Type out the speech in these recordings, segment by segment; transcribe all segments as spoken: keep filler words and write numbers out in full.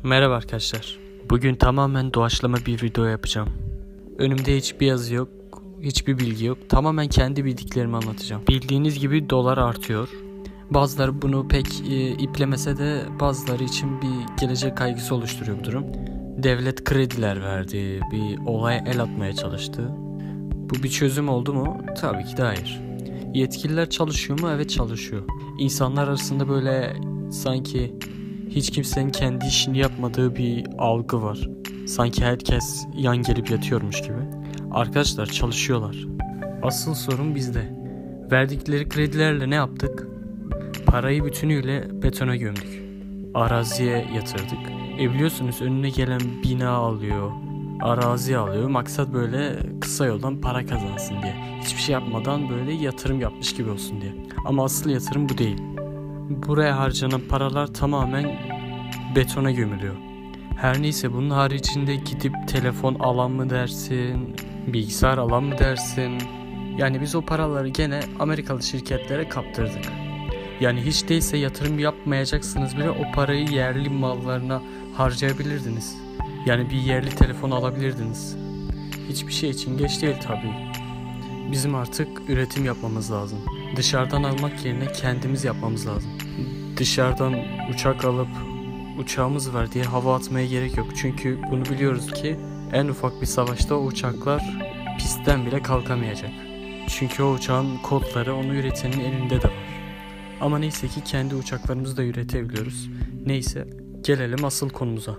Merhaba arkadaşlar. Bugün tamamen doğaçlama bir video yapacağım. Önümde hiçbir yazı yok, hiçbir bilgi yok. Tamamen kendi bildiklerimi anlatacağım. Bildiğiniz gibi dolar artıyor. Bazıları bunu pek e, iplemese de bazıları için bir gelecek kaygısı oluşturuyor bu durum. Devlet krediler verdi, bir olaya el atmaya çalıştı. Bu bir çözüm oldu mu? Tabii ki de hayır. Yetkililer çalışıyor mu? Evet, çalışıyor. İnsanlar arasında böyle sanki hiç kimsenin kendi işini yapmadığı bir algı var. Sanki herkes yan gelip yatıyormuş gibi. Arkadaşlar, çalışıyorlar. Asıl sorun bizde. Verdikleri kredilerle ne yaptık? Parayı bütünüyle betona gömdük. Araziye yatırdık. E biliyorsunuz, önüne gelen bina alıyor, arazi alıyor. Maksat böyle kısa yoldan para kazansın diye. Hiçbir şey yapmadan böyle yatırım yapmış gibi olsun diye. Ama asıl yatırım bu değil. Buraya harcanan paralar tamamen betona gömülüyor. Her neyse, bunun haricinde gidip telefon alan mı dersin, bilgisayar alan mı dersin? Yani biz o paraları gene Amerikalı şirketlere kaptırdık. Yani hiç değilse yatırım yapmayacaksınız bile o parayı yerli mallarına harcayabilirdiniz. Yani bir yerli telefon alabilirdiniz. Hiçbir şey için geç değil tabii. Bizim artık üretim yapmamız lazım. Dışarıdan almak yerine kendimiz yapmamız lazım. Dışarıdan uçak alıp uçağımız var diye hava atmaya gerek yok. Çünkü bunu biliyoruz ki en ufak bir savaşta o uçaklar pistten bile kalkamayacak. Çünkü o uçağın kodları onu üretenin elinde de var. Ama neyse ki kendi uçaklarımızı da üretebiliyoruz. Neyse, gelelim asıl konumuza.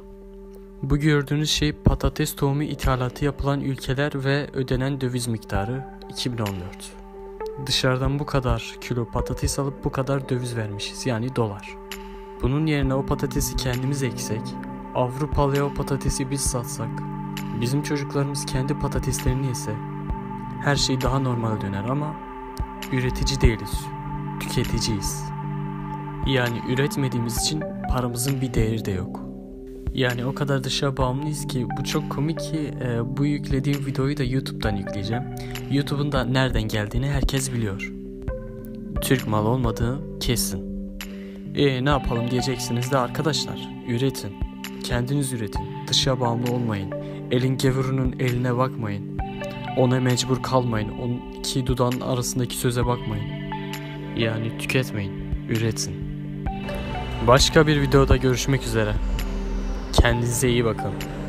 Bu gördüğünüz şey patates tohumu ithalatı yapılan ülkeler ve ödenen döviz miktarı iki bin on dört. Dışarıdan bu kadar kilo patates alıp bu kadar döviz vermişiz, yani dolar. Bunun yerine o patatesi kendimiz eksek, Avrupalıya o patatesi biz satsak, bizim çocuklarımız kendi patateslerini yese, her şey daha normal döner ama üretici değiliz, tüketiciyiz. Yani üretmediğimiz için paramızın bir değeri de yok. Yani o kadar dışa bağımlıyız ki bu çok komik ki e, bu yüklediğim videoyu da YouTube'dan yükleyeceğim. YouTube'un da nereden geldiğini herkes biliyor. Türk malı olmadığı kesin. E ne yapalım diyeceksiniz de arkadaşlar, üretin. Kendiniz üretin. Dışa bağımlı olmayın. Elin gavurunun eline bakmayın. Ona mecbur kalmayın. Onun iki dudağın arasındaki söze bakmayın. Yani tüketmeyin. Üretin. Başka bir videoda görüşmek üzere. Kendinize iyi bakın.